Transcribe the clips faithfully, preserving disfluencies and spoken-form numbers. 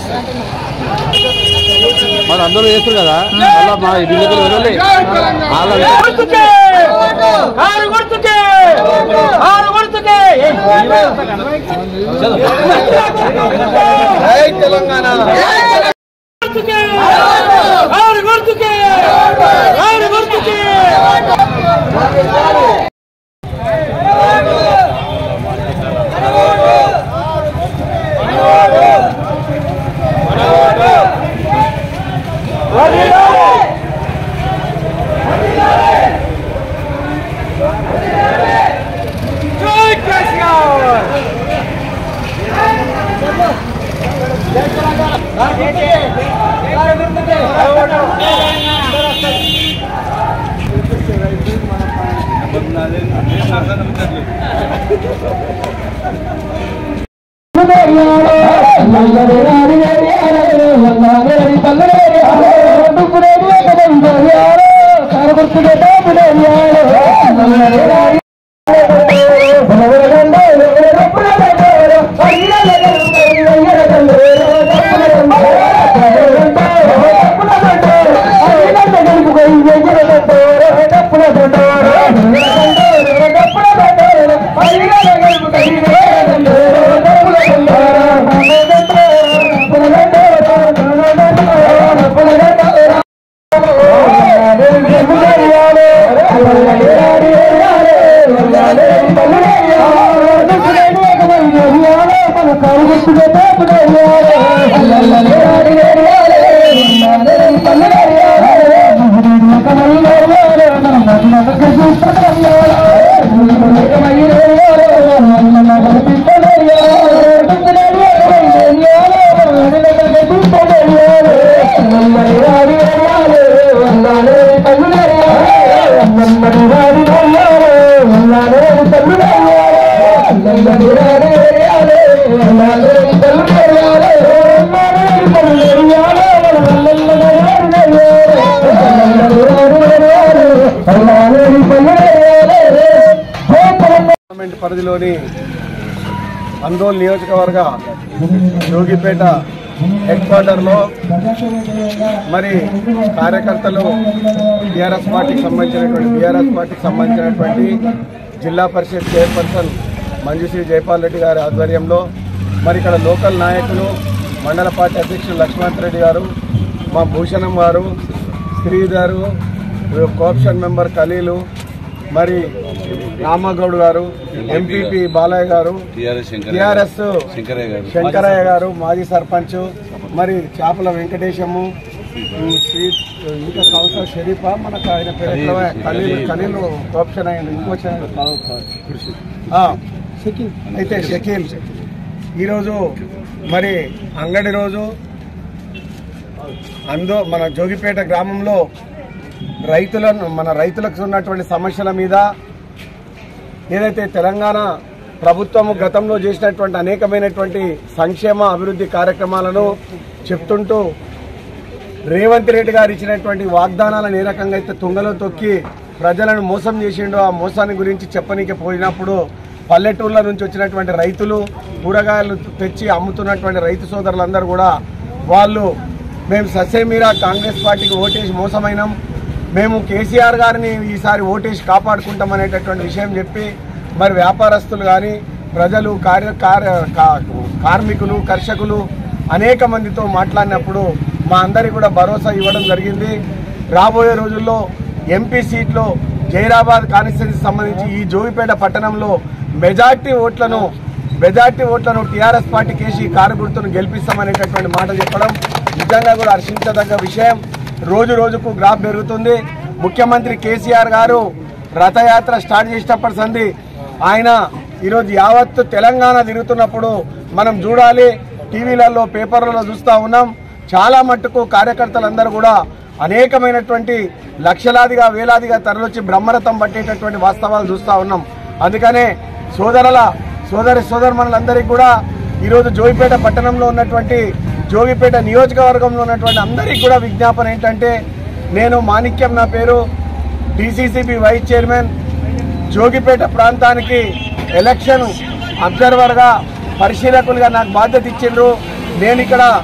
మరి అందరూ చేస్తారు కదా అలా మా విలేకరులు వెళ్ళాలి తెలంగాణ పరిధిలోని అందోల్ నియోజకవర్గ జోగిపేట హెడ్ క్వార్టర్లో మరి కార్యకర్తలు బీఆర్ఎస్ పార్టీకి సంబంధించినటువంటి బీఆర్ఎస్ పార్టీకి సంబంధించినటువంటి జిల్లా పరిషత్ చైర్పర్సన్ మంజుశ్రీ జైపాల్ రెడ్డి గారి ఆధ్వర్యంలో మరి ఇక్కడ లోకల్ నాయకులు మండల పార్టీ అధ్యక్షులు లక్ష్మణ్ రెడ్డి గారు, మా భూషణం గారు, శ్రీధరు, కోఆప్షన్ మెంబర్ ఖలీలు, మరి రామగౌడ్ గారు, ఎంపీపీ బాలయ్య గారు, టిఆర్ఎస్ శంకరయ్య గారు, మాజీ సర్పంచ్, మరి చేపల వెంకటేశము, శ్రీ ఇంకా కౌన్సిలర్ షరీఫా, మనకు ఆయన పేరు ఖలీలు ఖలీలు కోఆప్షన్ అయ్యింది, ఇంకో అయితే షకీల్. ఈరోజు మరి అంగడి రోజు అందో మన జోగిపేట గ్రామంలో రైతులను మన రైతులకు ఉన్నటువంటి సమస్యల మీద ఏదైతే తెలంగాణ ప్రభుత్వం గతంలో చేసినటువంటి అనేకమైనటువంటి సంక్షేమ అభివృద్ధి కార్యక్రమాలను చెప్తుంటూ రేవంత్ రెడ్డి గారు ఇచ్చినటువంటి వాగ్దానాలను ఏ రకంగా అయితే తుంగలో తొక్కి ప్రజలను మోసం చేసిండో ఆ మోసాన్ని గురించి చెప్పనీకి పోయినప్పుడు పల్లెటూర్ల నుంచి వచ్చినటువంటి రైతులు కూరగాయలు తెచ్చి అమ్ముతున్నటువంటి రైతు సోదరులందరూ కూడా వాళ్ళు మేము ససేమీరా కాంగ్రెస్ పార్టీకి ఓటేసి మోసమైనాం, మేము కేసీఆర్ గారిని ఈసారి ఓటేసి కాపాడుకుంటామనేటటువంటి విషయం చెప్పి మరి వ్యాపారస్తులు కానీ ప్రజలు కార్య కార్మికులు కర్షకులు అనేక మందితో మాట్లాడినప్పుడు మా అందరికీ కూడా భరోసా ఇవ్వడం జరిగింది. రాబోయే రోజుల్లో ఎంపీ సీట్లో జైరాబాద్ కాన్స్టిట్యున్సీకి సంబంధించి ఈ జోగిపేట పట్టణంలో మెజార్టీ ఓట్లను మెజార్టీ ఓట్లను టీఆర్ఎస్ పార్టీ కేసీ కారు గుర్తును గెలిపిస్తామనేటటువంటి మాట చెప్పడం నిజంగా కూడా హర్షించదగ్గ విషయం. రోజు రోజుకు గ్రాఫ్ పెరుగుతుంది. ముఖ్యమంత్రి కేసీఆర్ గారు రథయాత్ర స్టార్ట్ చేసినప్పటి సంది ఆయన ఈరోజు యావత్తు తెలంగాణ తిరుగుతున్నప్పుడు మనం చూడాలి, టీవీలలో పేపర్లలో చూస్తూ ఉన్నాం. చాలా మట్టుకు కార్యకర్తలందరూ కూడా అనేకమైనటువంటి లక్షలాదిగా వేలాదిగా తరలిచ్చి బ్రహ్మరథం పట్టేటటువంటి వాస్తవాలు చూస్తూ ఉన్నాం. అందుకనే సోదరుల సోదరి సోదరుమణులందరికీ కూడా ఈరోజు జోగిపేట పట్టణంలో ఉన్నటువంటి జోగిపేట నియోజకవర్గంలో ఉన్నటువంటి అందరికీ కూడా విజ్ఞాపన ఏంటంటే, నేను మాణిక్యం నా పేరు, డీసీసీబీ వైస్ చైర్మన్, జోగిపేట ప్రాంతానికి ఎలక్షన్ అబ్జర్వర్గా పరిశీలకులుగా నాకు బాధ్యత ఇచ్చిండ్రు. నేను ఇక్కడ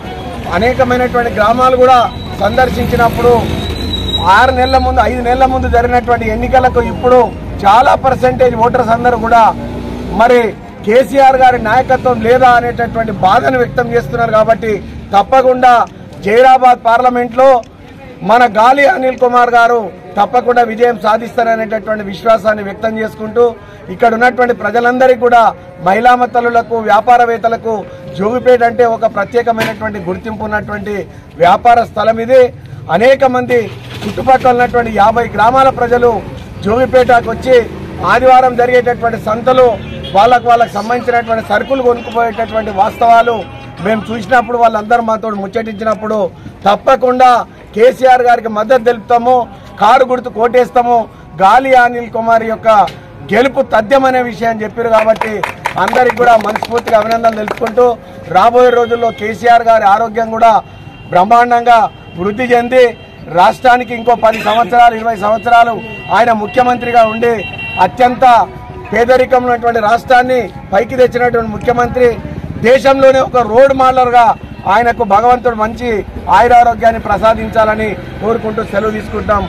అనేకమైనటువంటి గ్రామాలు కూడా సందర్శించినప్పుడు ఆరు నెలల ముందు ఐదు నెలల ముందు జరిగినటువంటి ఎన్నికలకు ఇప్పుడు చాలా పర్సెంటేజ్ ఓటర్స్ అందరూ కూడా మరి కేసీఆర్ గారి నాయకత్వం లేదా అనేటటువంటి బాధను వ్యక్తం చేస్తున్నారు. కాబట్టి తప్పకుండా జైరాబాద్ పార్లమెంట్లో మన గాలి అనిల్ కుమార్ గారు తప్పకుండా విజయం సాధిస్తారనేటటువంటి విశ్వాసాన్ని వ్యక్తం చేసుకుంటూ ఇక్కడ ఉన్నటువంటి ప్రజలందరికీ కూడా మహిళా తల్లులకు వ్యాపారవేత్తలకు జోగిపేట అంటే ఒక ప్రత్యేకమైనటువంటి గుర్తింపు ఉన్నటువంటి వ్యాపార స్థలం ఇది. అనేక మంది చుట్టుపక్కల ఉన్నటువంటి యాభై గ్రామాల ప్రజలు జోగిపేటకు వచ్చి ఆదివారం జరిగేటటువంటి సంతలు వాళ్ళకు వాళ్ళకు సంబంధించినటువంటి సరుకులు కొనుక్కుపోయేటటువంటి వాస్తవాలు మేము చూసినప్పుడు వాళ్ళందరూ మాతో ముచ్చటించినప్పుడు తప్పకుండా కేసీఆర్ గారికి మద్దతు తెలుపుతాము, కారు గుర్తు కోటేస్తాము, గాలి అనిల్ కుమార్ యొక్క గెలుపు తథ్యమనే విషయాన్ని చెప్పారు. కాబట్టి అందరికి కూడా మనస్ఫూర్తిగా అభినందనలు తెలుపుకుంటూ రాబోయే రోజుల్లో కేసీఆర్ గారి ఆరోగ్యం కూడా బ్రహ్మాండంగా వృద్ధి చెంది రాష్ట్రానికి ఇంకో పది సంవత్సరాలు ఇరవై సంవత్సరాలు ఆయన ముఖ్యమంత్రిగా ఉండి అత్యంత పేదరికంలో ఉన్నటువంటి రాష్ట్రాన్ని పైకి తెచ్చినటువంటి ముఖ్యమంత్రి, దేశంలోనే ఒక రోడ్ మోడలర్గా ఆయనకు భగవంతుడు మంచి ఆయురారోగ్యాన్ని ప్రసాదించాలని కోరుకుంటూ సెలవు తీసుకుంటాం.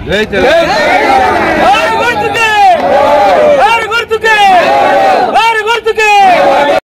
గుర్తుకే